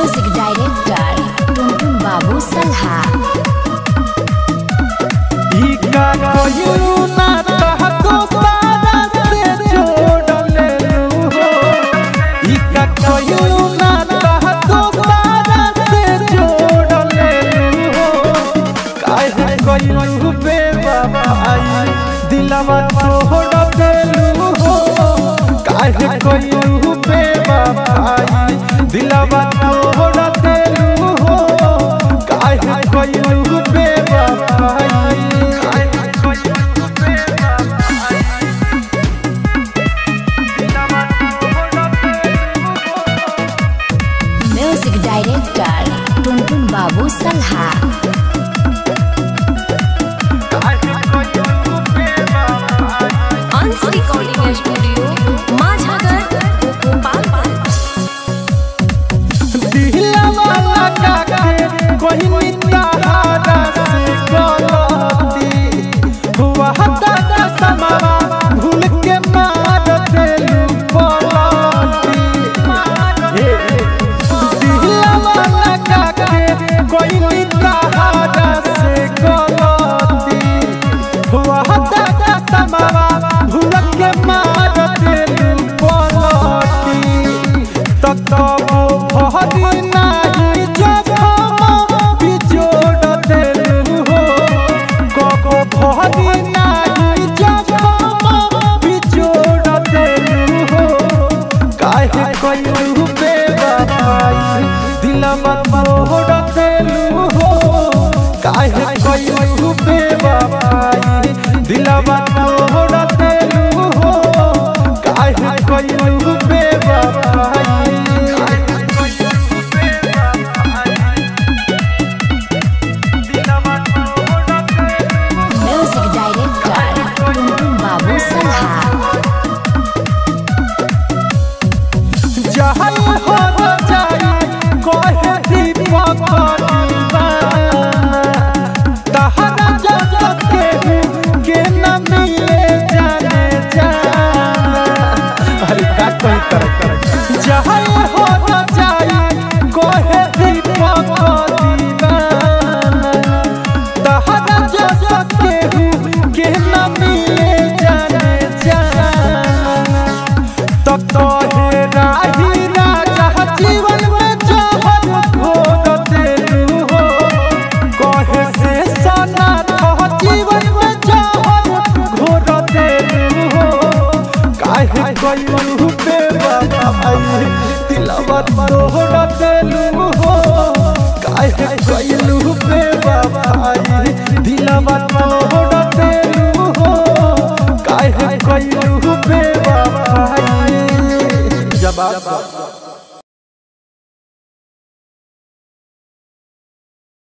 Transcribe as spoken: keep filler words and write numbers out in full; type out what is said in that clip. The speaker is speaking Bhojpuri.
म्यूजिक डायरेक्टर टुनटुन बाबू सलहा। दिलवा तोड़ देलू हो काहे कोइलू बेवफाई दिलवा तोड़ देलू हो काहे कोइलू बेवफाई म्यूजिक डायरेक्टर टुनटुन बाबू सलहा। दिलवा तोड़ देलू हो काहे कोइलू बेवफाई दिलवा तोड़ देलू हो काहे कोइलू बेवफाई म्यूजिक डायरेक्टर टुनटुन बाबू सलहा। जहाँ हो जाए कोहे दीपक दीवाना तहरा जैसा केहू के न मिले जाने जाना अरे का कोई तरह तरह जहाँ हो जाए कोहे दीपक दीवाना तहरा जैसा केहू के न मिले जाने जाना तो तोहे राही राजा जीवन में जहर घोर देलू हो कहे से सना था जीवन में जहर घोर देलू हो काहे कोइलू बेवफाई दिलवा तोड़ देलू